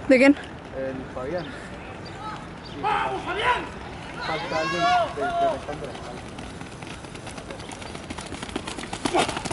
¿De quién? El Fabián. Sí, ¡vamos, Fabián! Falta alguien de responder.